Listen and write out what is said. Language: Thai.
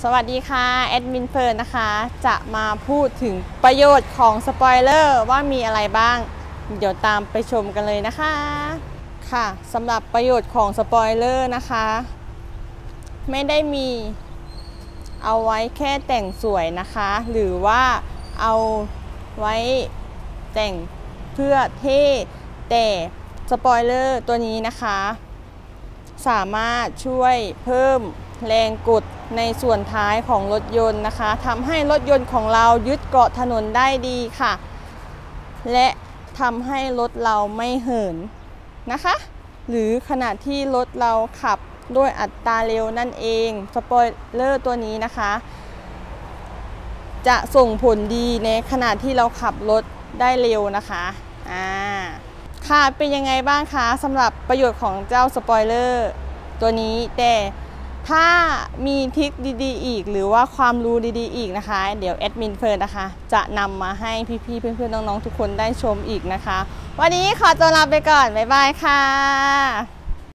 สวัสดีค่ะแอดมินเฟิร์นนะคะจะมาพูดถึงประโยชน์ของสปอยเลอร์ว่ามีอะไรบ้างเดี๋ยวตามไปชมกันเลยนะคะค่ะสำหรับประโยชน์ของสปอยเลอร์นะคะไม่ได้มีเอาไว้แค่แต่งสวยนะคะหรือว่าเอาไว้แต่งเพื่อเท่แต่สปอยเลอร์ตัวนี้นะคะสามารถช่วยเพิ่มแรงกดในส่วนท้ายของรถยนต์นะคะทำให้รถยนต์ของเรายึดเกาะถนนได้ดีค่ะและทำให้รถเราไม่เหินนะคะหรือขณะที่รถเราขับด้วยอัตราเร็วนั่นเองสปอยเลอร์ตัวนี้นะคะจะส่งผลดีในขณะที่เราขับรถได้เร็วนะคะค่ะเป็นยังไงบ้างคะสำหรับประโยชน์ของเจ้าสปอยเลอร์ตัวนี้แต่ถ้ามีทริคดีๆอีกหรือว่าความรู้ดีๆอีกนะคะเดี๋ยวแอดมินเฟิร์นนะคะจะนำมาให้พี่ๆเพื่อนๆน้องๆทุกคนได้ชมอีกนะคะวันนี้ขอตัวลาไปก่อนบ๊ายบายค่ะ